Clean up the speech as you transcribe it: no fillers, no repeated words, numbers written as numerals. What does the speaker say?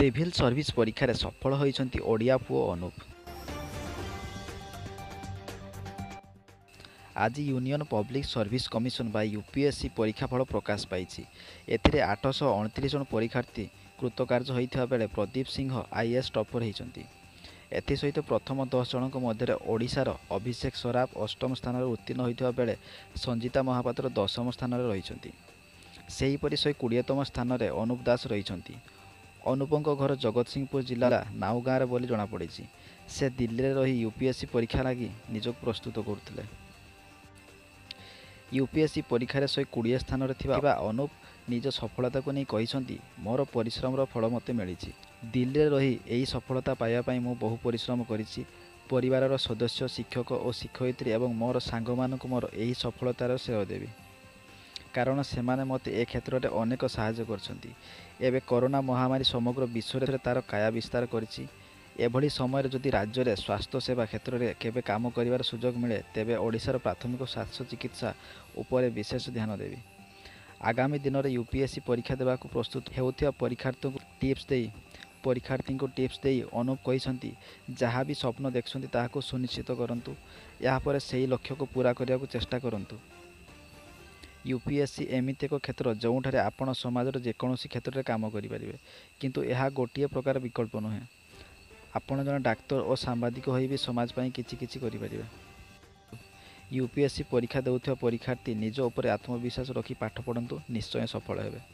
Civil service परीक्षा रे सफल होइछंती ओडिया पुओ अनुप। आज यूनियन पब्लिक सर्विस कमिशन बा यूपीएससी परीक्षाफल प्रकाश पाई। एथिरे 829 जन परीक्षार्थी कृतकार्य होइथिबा बेले प्रदीप सिंह आईएएस टॉपर होइछंती। एथिसहित प्रथम 10 जनक मध्य ओडिशार अभिषेक सराफ 8म स्थान उत्तीर्ण होइथिबा बेले संजीता महापात्र 10म स्थान रहिछंती। सेहीपरि 120तम स्थान अनुप दास रहिछंती। अनुपंक घर जगतसिंहपुर जिला नाउ गाँव बोली जनापड़ी। से दिल्ली में रही यूपीएससी परीक्षा लगी निजक प्रस्तुत करते। यूपीएससी परीक्षा 120 स्थान अनुप निज सफलता को नहीं कहते, मोर परिश्रम फल मते मिली। दिल्ली में रही यही सफलता पाइबापी मु बहु परिश्रम करी। परिवार सदस्य, शिक्षक और शिक्षयित्री एवं मोर सांग मानक मोर यही सफलतार श्रेय देवी, कारण से मत ए क्षेत्र में अनेक साहाय्य कर। कोरोना महामारी समग्र विश्व में तार काया विस्तार करिछि। एभली समय जदि राज्य में स्वास्थ्य सेवा क्षेत्र में केबे काम करिवार सुजोग मिले तेबे ओडिशार प्राथमिक स्वास्थ्य चिकित्सा उपरे विशेष ध्यान देवी। आगामी दिन में यूपीएससी परीक्षा देवा प्रस्तुत हेउथिबा परीक्षार्थी को टिप्स दे अनुप कहते, जहाँ भी स्वप्न देखुं ताहाको सुनिश्चित करंतु, यापर से लक्ष्य को पूरा करने को चेष्टा करंतु। यूपीएससी एमती एक क्षेत्र जोठारे आपण समाजर जेकोसी क्षेत्र में काम करें, किंतु यह गोटे प्रकार विकल्प नुहे। आपण जन डाक्तर और सांबादिक हो भी समाज पाई किछि करें। यूपीएससी परीक्षा देउथिबा परीक्षार्थी निज उपर आत्मविश्वास रखी पाठ पढ़ंतु, निश्चय सफल हेबे।